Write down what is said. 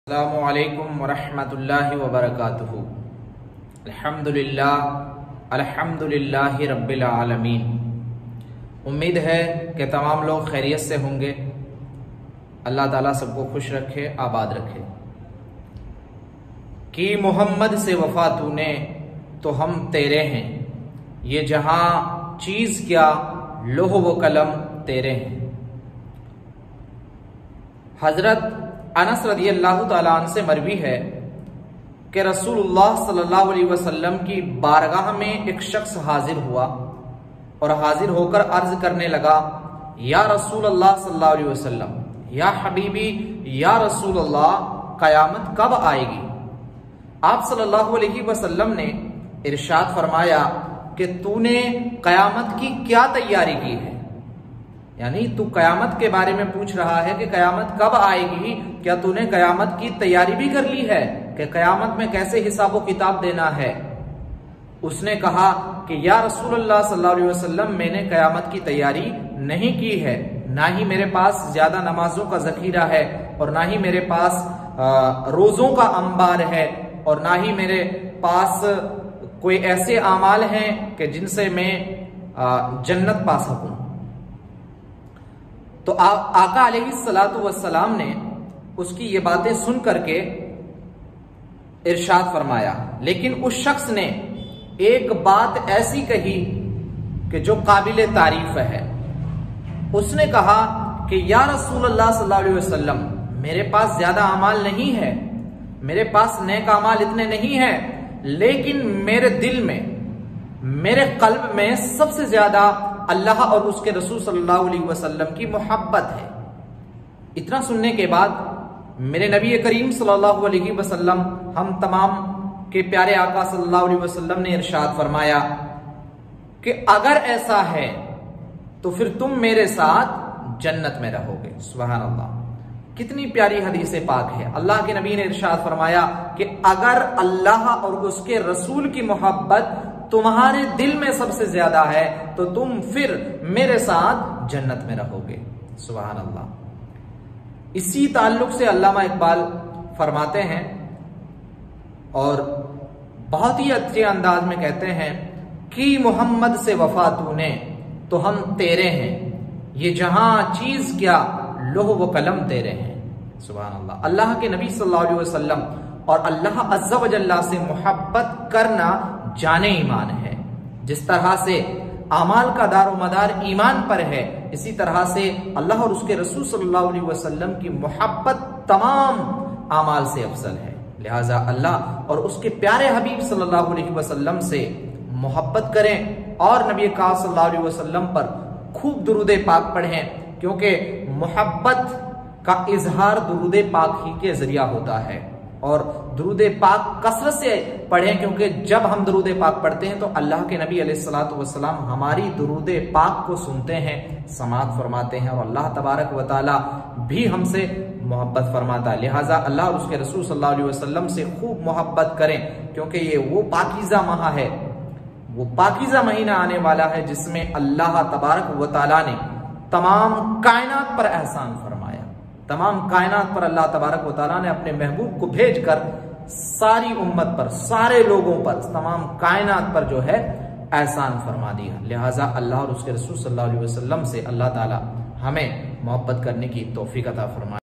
अस्सलामुअलैकुम वरहमतुल्लाहि वबरकातुहू। अल्हम्दुलिल्लाहि रब्बिल आलमीन। उम्मीद है कि तमाम लोग खैरियत से होंगे। अल्लाह ताला सबको खुश रखे, आबाद रखे। कि मोहम्मद से वफा तूने तो हम तेरे हैं, ये जहां चीज क्या लोह व कलम तेरे हैं। हजरत अनस रदियल्लाहु ताला अन्हु से मरवी है कि रसूलुल्लाह सल्लल्लाहु अलैहि वसल्लम की बारगाह में एक शख्स हाजिर हुआ और हाजिर होकर अर्ज करने लगा, या रसूलुल्लाह सल्लल्लाहु अलैहि वसल्लम, या हबीबी, या रसूलुल्लाह, कयामत कब आएगी। आप सल्लल्लाहु अलैहि वसल्लम ने इरशाद फरमाया कि तूने कयामत की क्या तैयारी की है, यानी तू कयामत के बारे में पूछ रहा है कि कयामत कब आएगी, क्या तूने कयामत की तैयारी भी कर ली है कि कयामत में कैसे हिसाब व किताब देना है। उसने कहा कि या रसूलुल्लाह सल्लल्लाहु अलैहि वसल्लम, मैंने कयामत की तैयारी नहीं की है, ना ही मेरे पास ज्यादा नमाजों का जखीरा है और ना ही मेरे पास रोजों का अंबार है और ना ही मेरे पास कोई ऐसे आमाल हैं कि जिनसे मैं जन्नत पा सकूं। तो आका अलैहिस्सलातु वस्सलाम ने उसकी ये बातें सुन करके इरशाद फरमाया, लेकिन उस शख्स ने एक बात ऐसी कही कि जो काबिले तारीफ है। उसने कहा कि या रसूलुल्लाह सल्लल्लाहु अलैहि वसल्लम, मेरे पास ज्यादा अमाल नहीं है, मेरे पास नेक अमाल इतने नहीं है, लेकिन मेरे दिल में, मेरे कल्ब में सबसे ज्यादा अल्लाह और उसके रसूल सल्लल्लाहु अलैहि वसल्लम की मोहब्बत है। इतना सुनने के बाद मेरे नबी करीम सल्लल्लाहु अलैहि वसल्लम, हम तमाम के प्यारे आका सल्लल्लाहु अलैहि वसल्लम ने इरशाद फरमाया कि अगर ऐसा है तो फिर तुम मेरे साथ जन्नत में रहोगे। सुभान अल्लाह, कितनी प्यारी हदीस पाक है। अल्लाह के नबी ने इरशाद फरमाया कि अगर अल्लाह और उसके रसूल की मोहब्बत तुम्हारे दिल में सबसे ज्यादा है तो तुम फिर मेरे साथ जन्नत में रहोगे। सुभान अल्लाह। इसी ताल्लुक से अल्लामा इकबाल फरमाते हैं और बहुत ही अच्छे अंदाज में कहते हैं कि मोहम्मद से वफा तूने तो हम तेरे हैं, ये जहां चीज क्या लोह व कलम तेरे हैं। सुभान अल्लाह। अल्लाह के नबी सल्लल्लाहु अलैहि वसल्लम और अल्लाह अज़्ज़ा व जल्ला से मोहब्बत करना जाने ईमान है। जिस तरह से आमाल का दारो मदार ईमान पर है, इसी तरह से अल्लाह और उसके रसूल सल्लल्लाहु अलैहि वसल्लम की मोहब्बत तमाम आमाल से अफजल है। लिहाजा अल्लाह और उसके प्यारे हबीब सल्लल्लाहु अलैहि वसल्लम से मोहब्बत करें और नबी का सल्लल्लाहु अलैहि वसल्लम पर खूब दुरूद पाक पढ़ें, क्योंकि मोहब्बत का इजहार दुरूद पाक ही के जरिया होता है। और दुरूद पाक कसरत से पढ़ें, क्योंकि जब हम दुरूद पाक पढ़ते हैं तो अल्लाह के नबी अलैहिस्सलातु वस्सलाम हमारी दुरूद पाक को सुनते हैं, समाअत फरमाते हैं और अल्लाह तबारक व तआला भी हमसे मोहब्बत फरमाता है। लिहाजा अल्लाह और उसके रसूल सल्लल्लाहु अलैहि वसल्लम से खूब मोहब्बत करें, क्योंकि ये वो पाकीज़ा माह है, वो पाकीज़ा महीना आने वाला है जिसमें अल्लाह तबारक व तआला ने तमाम कायनात पर एहसान फरमाया। तमाम कायनात पर अल्लाह तबारक व तआला ने अपने महबूब को भेजकर सारी उम्मत पर, सारे लोगों पर, तमाम कायनात पर जो है एहसान फरमा दिया। लिहाजा अल्लाह और उसके रसूल सल्लल्लाहु अलैहि वसल्लम से अल्लाह ताला हमें मोहब्बत करने की तौफीक अता फरमाए।